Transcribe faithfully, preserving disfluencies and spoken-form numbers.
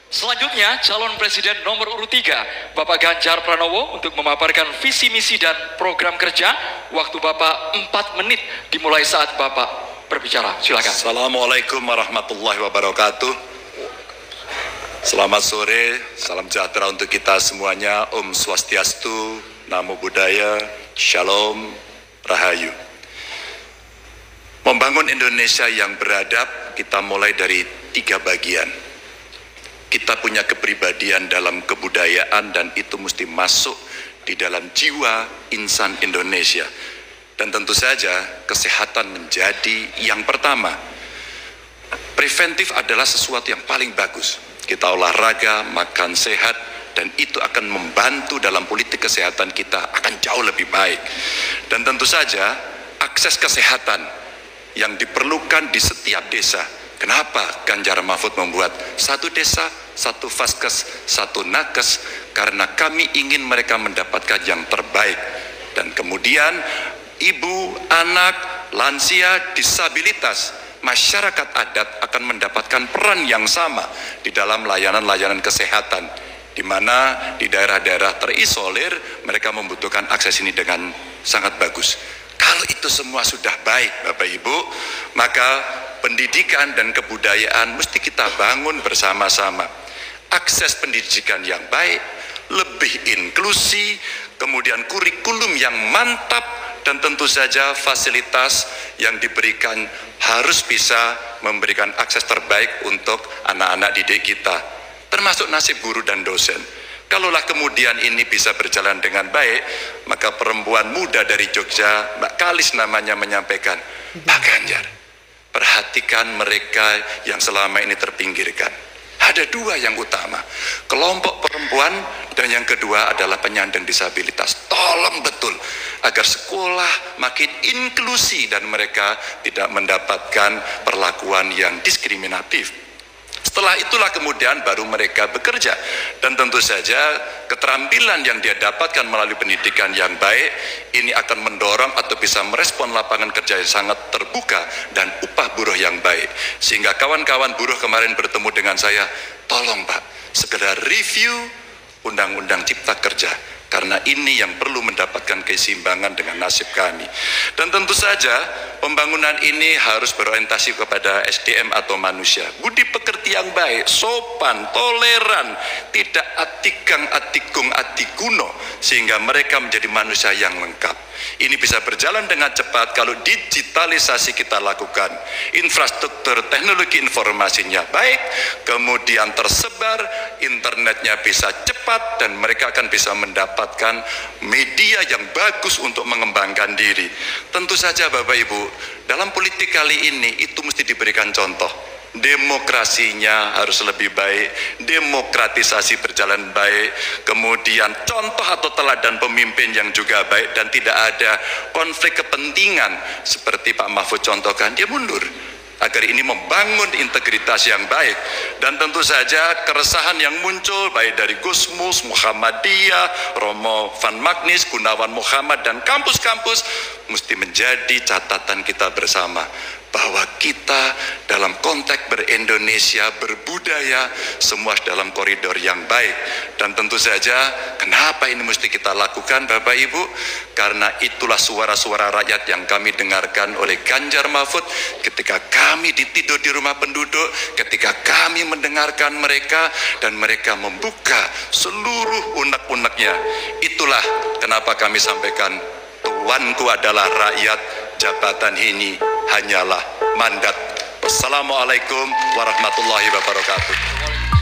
Selanjutnya, calon presiden nomor urut tiga, Bapak Ganjar Pranowo, untuk memaparkan visi misi dan program kerja. Waktu Bapak empat menit dimulai saat Bapak berbicara. Silakan. Assalamualaikum warahmatullahi wabarakatuh. Selamat sore, salam sejahtera untuk kita semuanya. Om Swastiastu, Namo Buddhaya, Shalom, Rahayu. Membangun Indonesia yang beradab, kita mulai dari tiga bagian. Kita punya kepribadian dalam kebudayaan dan itu mesti masuk di dalam jiwa insan Indonesia. Dan tentu saja kesehatan menjadi yang pertama. Preventif adalah sesuatu yang paling bagus. Kita olahraga, makan sehat, dan itu akan membantu dalam politik kesehatan kita akan jauh lebih baik. Dan tentu saja akses kesehatan yang diperlukan di setiap desa. Kenapa Ganjar Mahfud membuat satu desa, satu vaskes, satu nakes? Karena kami ingin mereka mendapatkan yang terbaik. Dan kemudian ibu, anak, lansia, disabilitas, masyarakat adat akan mendapatkan peran yang sama di dalam layanan-layanan kesehatan, di mana di daerah-daerah terisolir mereka membutuhkan akses ini dengan sangat bagus. Kalau itu semua sudah baik Bapak Ibu, maka pendidikan dan kebudayaan mesti kita bangun bersama-sama. Akses pendidikan yang baik, lebih inklusi, kemudian kurikulum yang mantap, dan tentu saja fasilitas yang diberikan harus bisa memberikan akses terbaik untuk anak-anak didik kita, termasuk nasib guru dan dosen. Kalaulah kemudian ini bisa berjalan dengan baik, maka perempuan muda dari Jogja, Mbak Kalis namanya, menyampaikan, Pak Ganjar, perhatikan mereka yang selama ini terpinggirkan. Ada dua yang utama, kelompok perempuan, dan yang kedua adalah penyandang disabilitas. Tolong betul agar sekolah makin inklusi dan mereka tidak mendapatkan perlakuan yang diskriminatif. Setelah itulah kemudian baru mereka bekerja, dan tentu saja keterampilan yang dia dapatkan melalui pendidikan yang baik ini akan mendorong atau bisa merespon lapangan kerja yang sangat terbuka dan upah buruh yang baik. Sehingga kawan-kawan buruh kemarin bertemu dengan saya, tolong Pak, segera review Undang-Undang Cipta Kerja, karena ini yang perlu mendapatkan keseimbangan dengan nasib kami. Dan tentu saja pembangunan ini harus berorientasi kepada S D M atau manusia, budi pekerti yang baik, sopan, toleran, tidak atikang atikung atikuno, sehingga mereka menjadi manusia yang lengkap. Ini bisa berjalan dengan cepat kalau digitalisasi kita lakukan, infrastruktur teknologi informasinya baik, kemudian tersebar, internetnya bisa cepat, dan mereka akan bisa mendapatkan media yang bagus untuk mengembangkan diri. Tentu saja Bapak Ibu, dalam politik kali ini itu mesti diberikan contoh. Demokrasinya harus lebih baik, demokratisasi berjalan baik, kemudian contoh atau teladan pemimpin yang juga baik, dan tidak ada konflik kepentingan seperti Pak Mahfud contohkan, dia mundur agar ini membangun integritas yang baik. Dan tentu saja keresahan yang muncul baik dari Gusmus, Muhammadiyah, Romo Van Magnis, Gunawan Muhammad, dan kampus-kampus mesti menjadi catatan kita bersama, bahwa kita dalam konteks ber-Indonesia, berbudaya, semua dalam koridor yang baik. Dan tentu saja kenapa ini mesti kita lakukan Bapak Ibu? Karena itulah suara-suara rakyat yang kami dengarkan oleh Ganjar Mahfud ketika kami ditidur di rumah penduduk, ketika kami mendengarkan mereka dan mereka membuka seluruh unek-uneknya. Itulah kenapa kami sampaikan, tuanku adalah rakyat, jabatan ini hanyalah mandat. Wassalamualaikum warahmatullahi wabarakatuh.